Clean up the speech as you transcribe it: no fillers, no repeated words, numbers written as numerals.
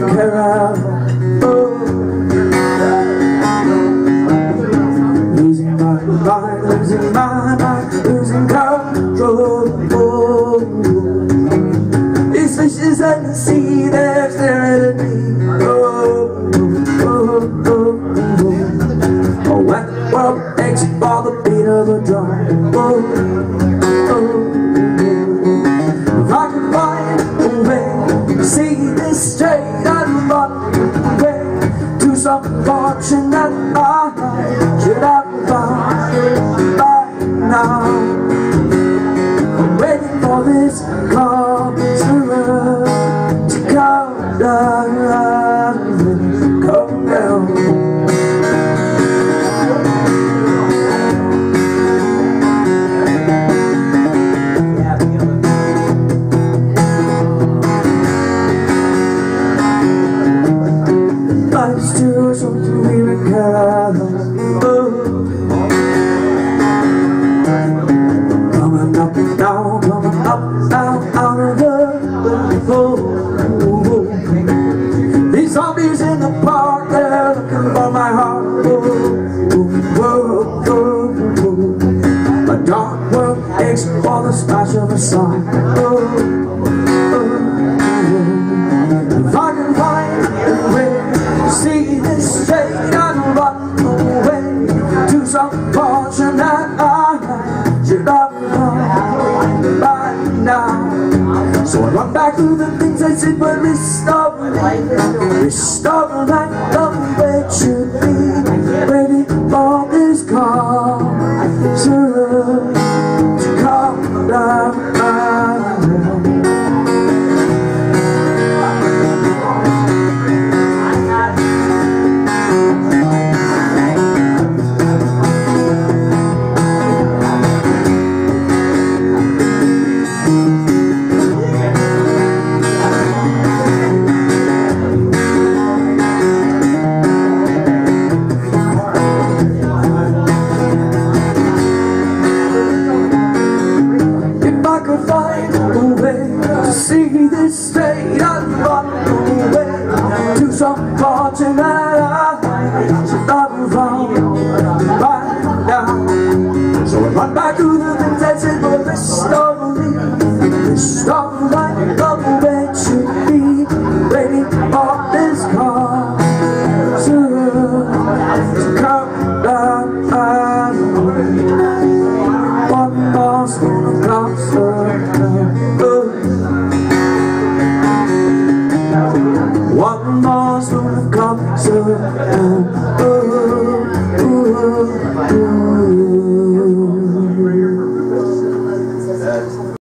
Carabiner. Losing my mind, losing my mind, losing control. These fishes in the sea, they're staring at me. When the world aches for the beat of a drum. If I could find a way to see this straight, I'd run away to some fortune that I should have found by now. I'm waiting for this calm to come down, come down. Life's too short to be Carabiner. Coming up and down, coming up and down, out of the hole. These zombies in the park, they're looking for my heart. A dark world aches for the splash of a song. If I can find a way to see this straight, I'd run away to some fortune that I should have found by now. So I run back to the things I said were restored like the way it should be. Waiting for this call to come down. See this straight, I'd run away to some fortune that I should not have found by now. So I run back to the things I said were restored like the way it should be. Waiting for this call to come down. One more spoon of comfort. One more spoon of comfort.